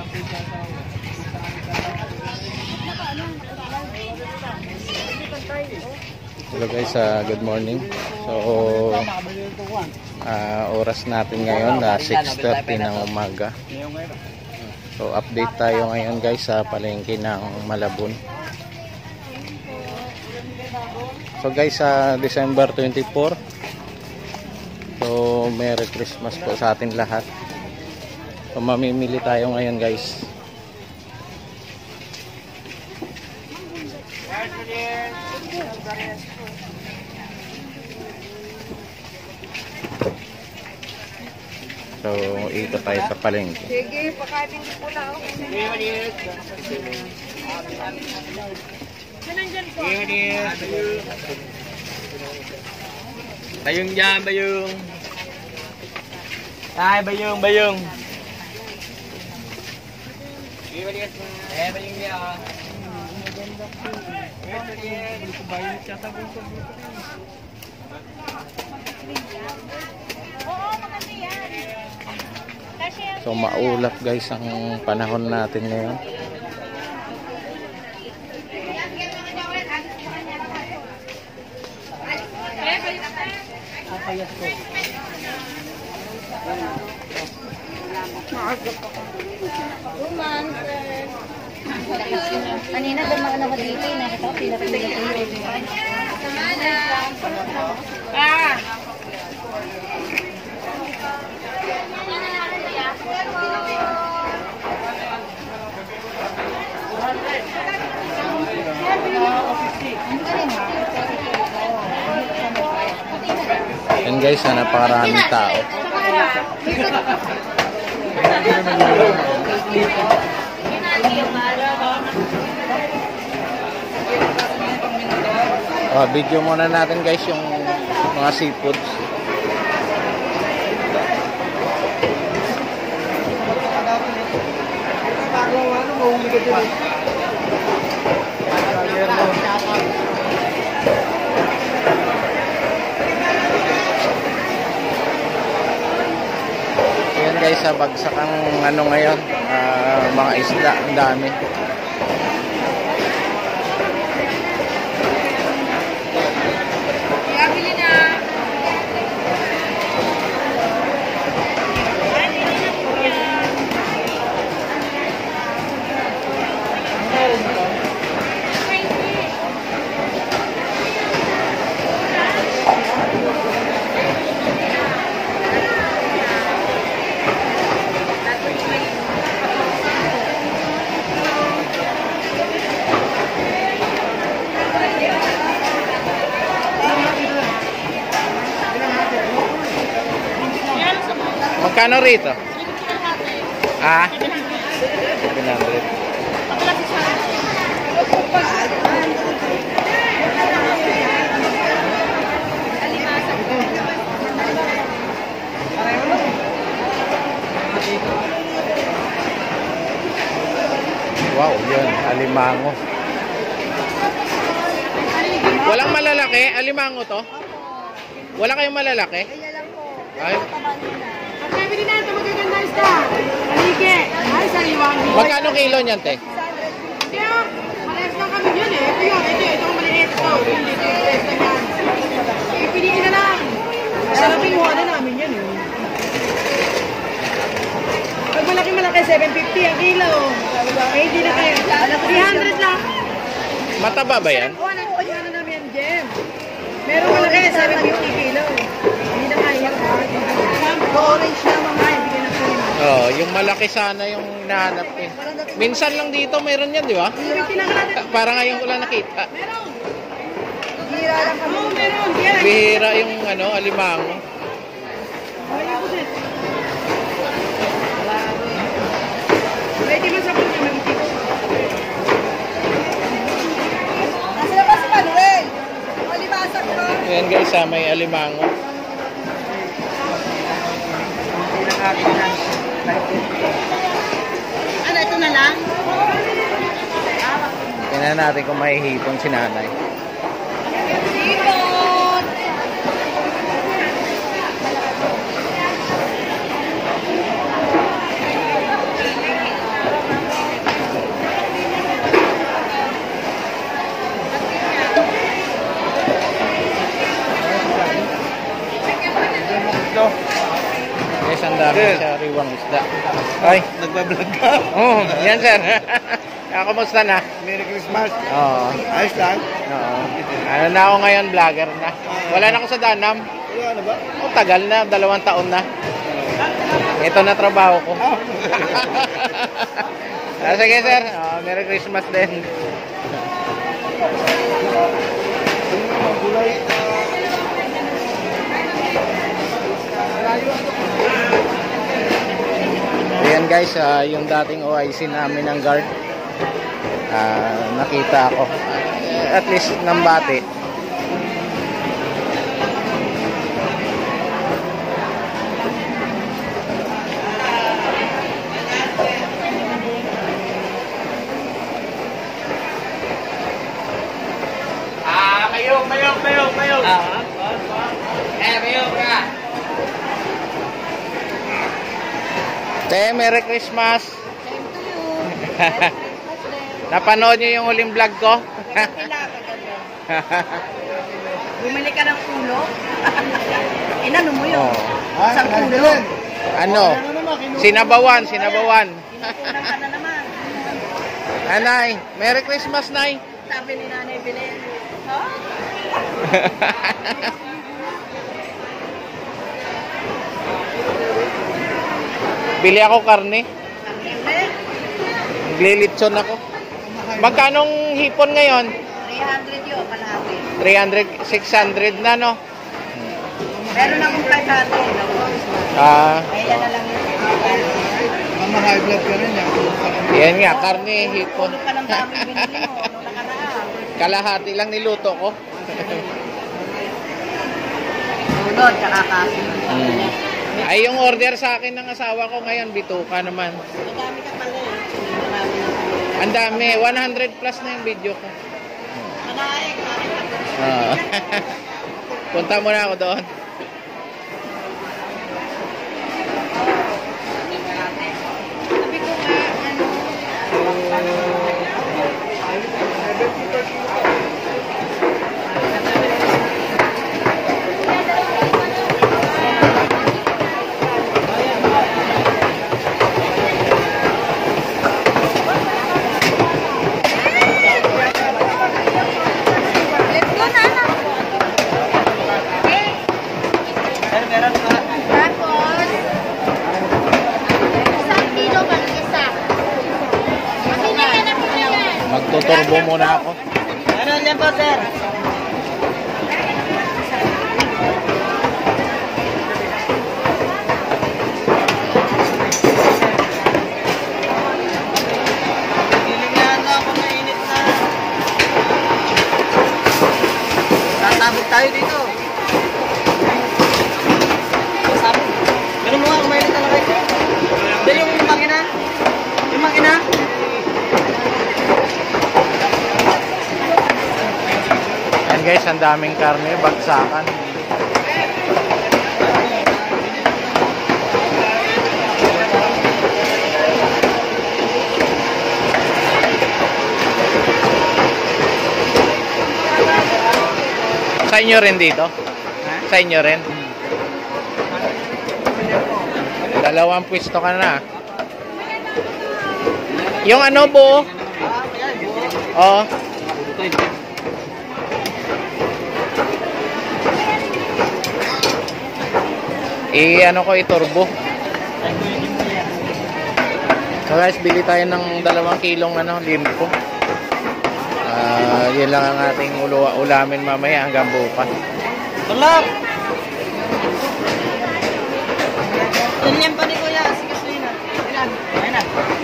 Hello guys, good morning. So oras natin ngayon 6:30 ng umaga. So update tayo ngayon guys sa palengke ng Malabon. So guys, December 24. So Merry Christmas po sa atin lahat. So mamimili tayo ngayon guys. So, ikot tayo sa palengke. Sige, pakating po na ako. Nandiyan po. Bayong dyan, bayong. Ay, bayong, bayong. Bayong dyan. So maulap guys ang panahon natin ngayon. Kanina dumaan ako dito, nakita ko pila-pila kayo. Yan guys, napakaraming tao. Video muna natin guys yung mga seafoods. Ayan guys, bagsak ang ano ngayon, mga isda, ang dami. Magkano rito? 700. Wow, yun, alimango. Walang malalaki? Alimango to? Wala kayong malalaki? Ay. Pili na ito, magaganda isda. Halike. Ay, sariwang. Magkano kilo niyan, te? Kaya, malayas lang kami yun eh. Ito yun, ito ang maliit ito. Hindi ito yung test na yan. Piliin na lang. Sarap yung huwa na namin yan eh. Pag malaki-malaki, 750 ang kilo. Eh, hindi na kayo. 300 lang. Mataba ba yan? Oo, nakukuha na namin yan, Jem. Meron malaki, 750 kilo. Hindi na kaya. Orange na mga, hindi na kaya. Oh, yung malaki sana yung nahanap eh. Minsan lang dito mayroon yan, di ba? Para ngayon ko lang nakita. Meron. Bihira lang kami. Oo, meron. Bihira yung ano, alimango. Pwede mo sa puno mag-isip. Nasa na pa si Manuel? Malibasak ko. Ayan guys, may alimango. Ano, ito na lang? Tingnan natin kung may hipon si nanay. Hipon! sariwang isda. Ay, Nagbablog ka. oh, yan sir. Kamusta na? Merry Christmas. Oo. Ayos lang. Oo. Ano na ako ngayon, vlogger na. Wala na ako sa Danam. Wala na ba? Oh, tagal na, 2 taon na. Ito na trabaho ko. Sige sir, Merry Christmas din. Ayan guys, yung dating OIC namin ng guard. Nakita ako. At least nambati. Mayong. Mayong ka. Te, Merry Christmas. Same to you. Napanood niyo yung huling vlog ko? Bumili ka ng ulo? Inano mo yun? Oh. Isang ulo? Ano? Sinabawan. Kinukunan ka na naman. Nanay, Merry Christmas, Nay. Sabi ni Nanay Belen. Huh? Bili ako karne. Belen? Naglilitson ako. Magkanong hipon ngayon? 300 yun, kalahati. 300, 600 na, no? Meron akong 500. Ah, Kaya na lang yun. Mama high blood ka rin yan. yan nga, karne, hipon. Ano pa ng dami binili mo? Ano nakaraan? Kalahati lang niluto ko. Ulod, tsaka kasi. Ay, yung order sa akin ng asawa ko ngayon, bituka naman. Madami ka pala eh. Marami na. Ang dami, 100 plus na yung video ko. Manaik, Punta muna ako doon. Sabi ko nga, Magtuturbo muna ako. Meron yan po, sir. Gilingan na ako, mainit na. Tatabog tayo dito. Sabog. Ganun mo nga, mainit talaga ito. Hindi yung makina. Yung makina. Yan guys, ang daming karne, bagsakan. Sa inyo rin dito? Sa inyo rin? 2 pwesto ka na. Yung ano buo? Oo. Ano ko iturbo. So guys, bili tayo ng 2 kilong limpo. Yun lang ang ating ulamin mamaya hanggang bukas. Tulog! Ganyan pa ni Kuya, sige na. Ilan? Ayun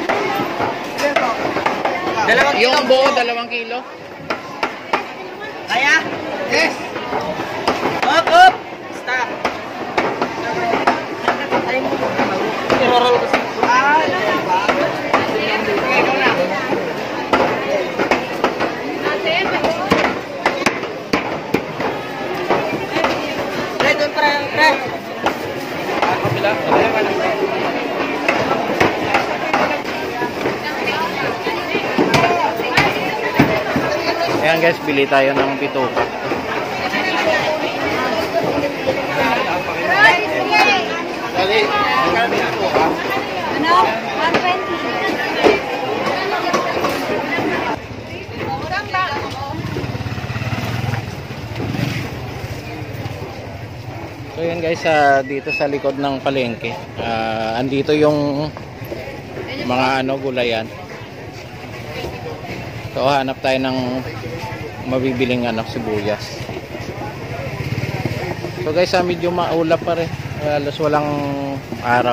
na. Yung buo, 2 kilo. Kaya? Yes! Up, up! Stop! Ayan guys, bili tayo ng bituka. Dali. Ano? 120. So yan guys, dito sa likod ng palengke, andito yung mga gulayan. So hanap tayo ng mabibiling sibuyas. So guys, medyo maulap pa rin, halos walang araw.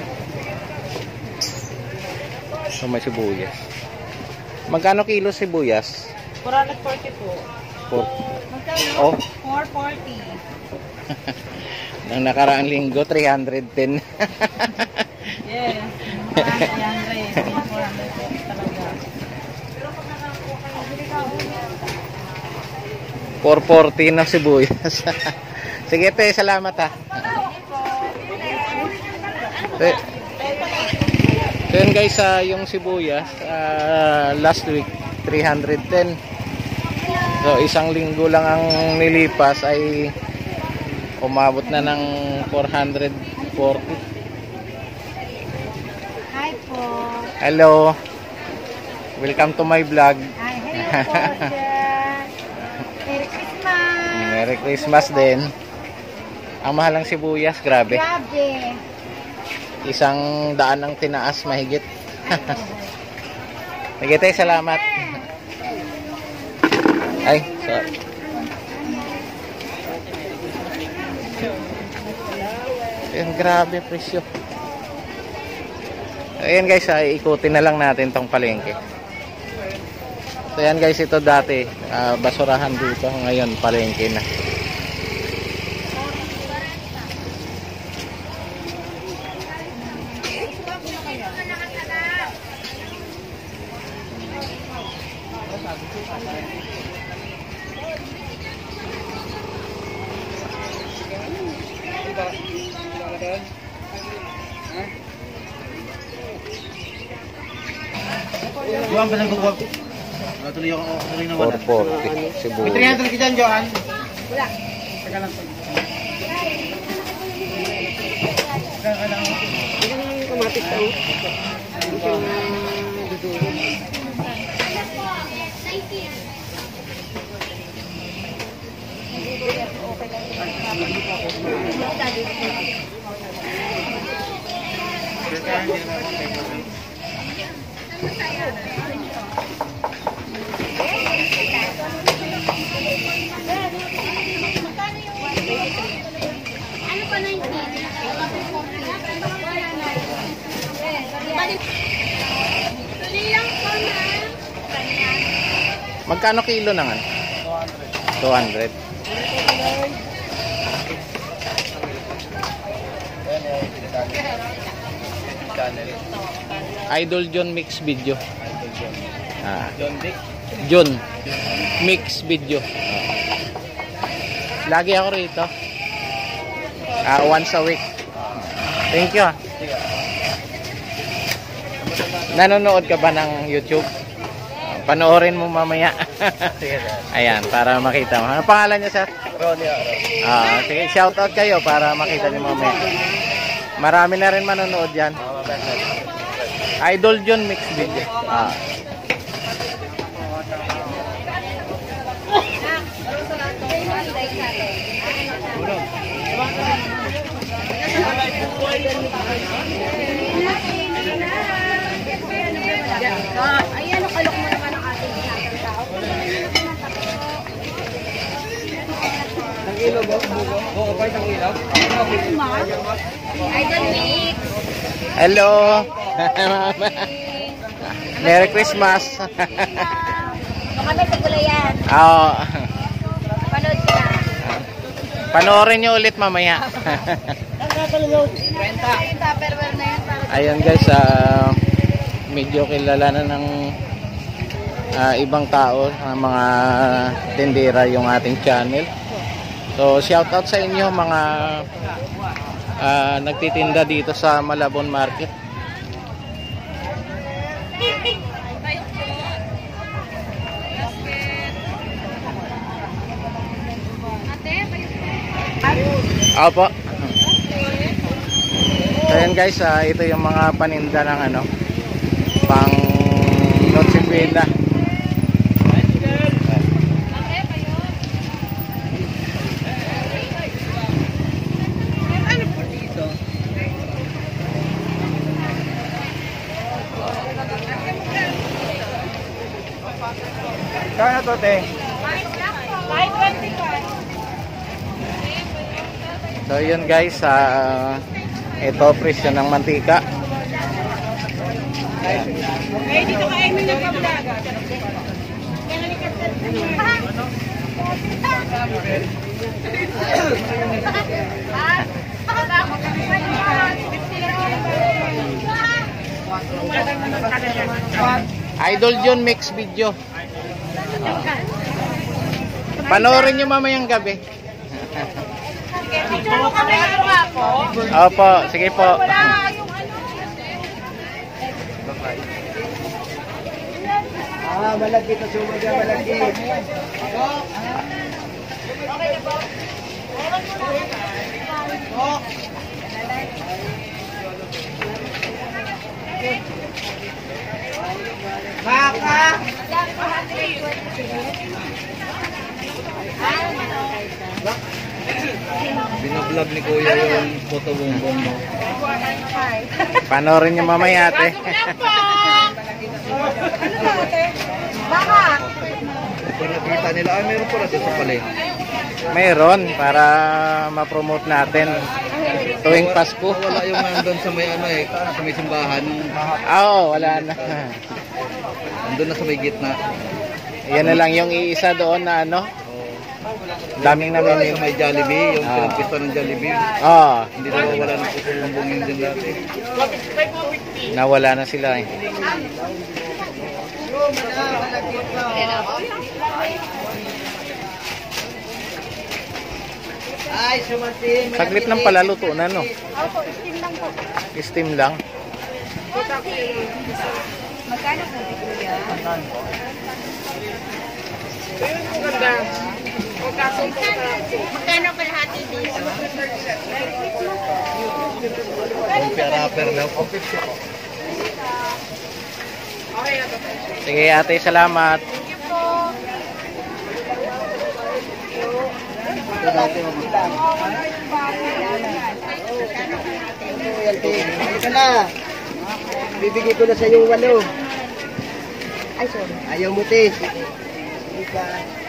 So may sibuyas. Magkano kilo sibuyas? 440 po. Oh, 440. nang nakaraang linggo 310. Yes. 400 talaga. 440 na sibuyas. Sige te, salamat ha. So yun guys, yung sibuyas last week 310. So isang linggo lang ang nilipas ay umabot na ng 440. Hi po. Hello. Welcome to my vlog. Hi, hello po. Merry Christmas. Merry Christmas din. Ang mahal ng sibuyas, grabe. Grabe. 100 ang tinaas mahigit. Sige tayo, salamat. Ay, sorry. Ayan, grabe presyo. Ayan guys, ikutin na lang natin tong palengke. So ayan guys, ito dati basurahan dito, ngayon palengke na. Johan, pasang kukuha ko. Tuloy ako, tuloy na wala. 440 sibuyas. May 300 ka dyan, Johan. Wala. Teka lang. Kamatis ko. Ano pa na yung Magkano kilo na nga? 200. 200. Idol John Mix Video. John Mix Video. Lagi ako rito. Once a week. Thank you. Nanonood ka ba ng YouTube? Panoorin mo mamaya. Ayan, para makita mo. Ano pangalan niya, sir? Ronnie. Sige, shoutout kayo para makita niyo mamaya. Marami na rin manonood yan. Idol John Mix Video. Ay, ano kalok mo naman ang ating tao? Ang ilaw ba? Oo, pa isang ilaw. Idol Mix. Hello. Merry Christmas. Baka may pagulayan. Oo. Panood ka na. Panoorin niyo ulit mamaya. Tupperware na yan para Ayan guys, medyo kilala na ng ibang tao, mga tindera yung ating channel. So shout out sa inyo mga nagtitinda dito sa Malabon Market. Opo. So yan guys, ito yung mga paninda ng ano, pang Noche Buena. Kaya to, te. So yun guys, ito presyo ng mantika. Eh, dito ka Emil na pablaga. Idol John mix video. Panoorin nyo mamayang gabi. Picture mo kami nga po. Opo, sige po. Wala yung ano. Malagkit na sumaga, malagkit. Okay na po. Baka! Binablog ni Kuya yung photo bumbong mo. Panoorin nyo mamaya ate. Baka. Kung nakita nila, meron pala sa palay. Mayroon para ma-promote natin tuwing Pasko. Wala yung nandun sa may ano sa may simbahan. Oo, wala na. Nandun na sa may gitna. Yan na lang yung iisa doon na ano. Daming Wala namin. yung may Jollibee, yung pinagpista ng Jollibee. Oo, Hindi na wala ng pupumbong yun din dati. nawala na sila eh. Ay, sumatin. Saglit lang pala luto na no. Opo, steam lang po. Steam lang. Magkano po dito yan? Magkano kalahati dito? Lumpia wrapper daw. Sige ate, salamat. Ito dati Halika na. Bibigay ko na sa yung 8. Ay, sorry. Ayaw mo, te. Halika.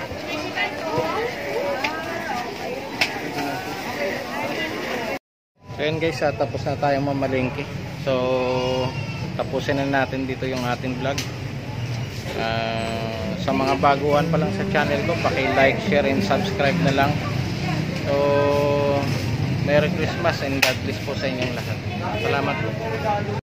So yun guys, tapos na tayong mamalengke. So tapusin na natin dito yung ating vlog. Sa mga baguhan pa lang sa channel ko, paki-like, share and subscribe na lang. So Merry Christmas and God bless po sa inyong lahat. Salamat po.